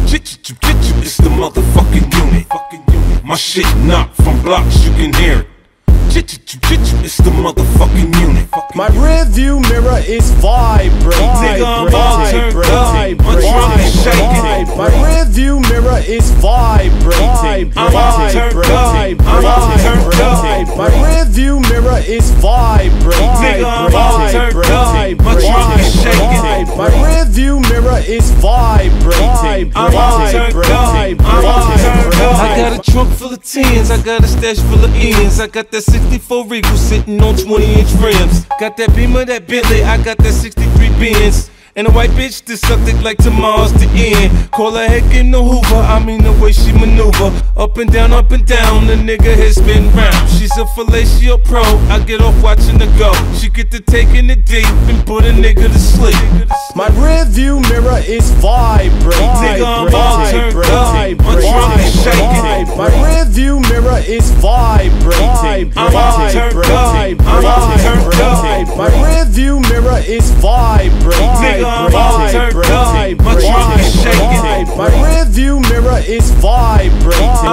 It's the motherfucking unit. My shit knock from blocks, you can hear it. It's the motherfucking unit. My rearview mirror is vibrating. Nigga, I'm all turned up. My trunk is shaking. My rearview mirror is vibrating. I'm all turned up. I'm all turned up. My rearview mirror is vibrating. Nigga, I'm all turned up. My trunk is shaking. My rearview mirror is vibrating. I'm all turned up. I'm all turned up. I got a trunk full of tens, I got a stash full of ends. I got that 64 Regal sitting on 20-inch rims. Got that Beamer, that Bentley, I got that 63 Benz. And a white bitch that sucked it like tomorrow's the end. Call her heck in the Hoover, I mean the way she maneuver. Up and down, the nigga has spin round. She's a fellatio pro, I get off watching her go. She get to taking it deep and put a nigga to sleep. My rearview mirror is vibrating. Nigga, I'm all turned up. My trunk is shaking. My rearview mirror is vibrating. I'm all turned up. I'm all turned up. My rearview mirror is vibrating. Nigga, I'm all turned up. My trunk is shaking. My rearview mirror is vibrating.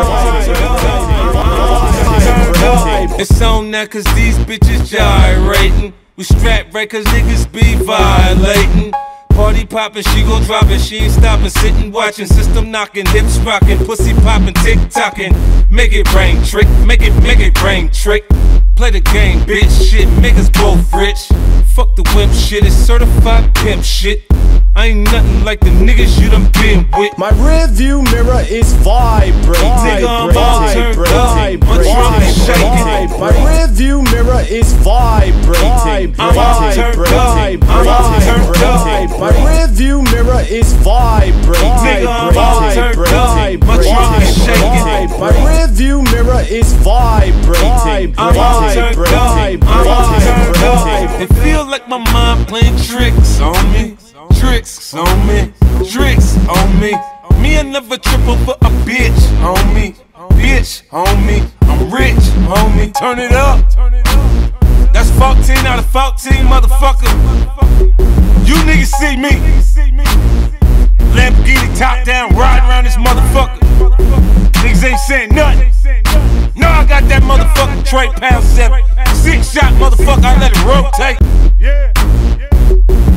It's on now cause these bitches gyrating. We strapped right cause niggas be violating. Party poppin', she gon' drop it, she ain't stoppin', sittin' watchin', system knockin', hips rockin', pussy poppin', tick-tockin'. Make it rain, trick, make it rain, trick. Play the game, bitch, shit, make us both rich. Fuck the wimp shit, it's certified pimp shit. I ain't nothing like the niggas you done been with. My rearview mirror is vibrating. Nigga, I'm all turned up. My trunk is shaking. My rearview mirror is vibrating. I'm all turned up. I'm all turned up. My rearview mirror is vibrating. Nigga, I'm all turned up. My trunk is shaking. My rearview mirror is vibrating. I'm all turned up. I'm all turned up. It feel like my mind playing tricks on me. Tricks on me, tricks on me. Me, I never trip over a bitch on me. Bitch on me, I'm rich, homie. Turn it up. That's 14 out of 14, motherfucker. You niggas see me. Lamborghini top down, riding around this motherfucker. Niggas ain't saying nothing. No, I got that motherfucking Trey Pound 7. 6 shot, motherfucker, I let it rotate.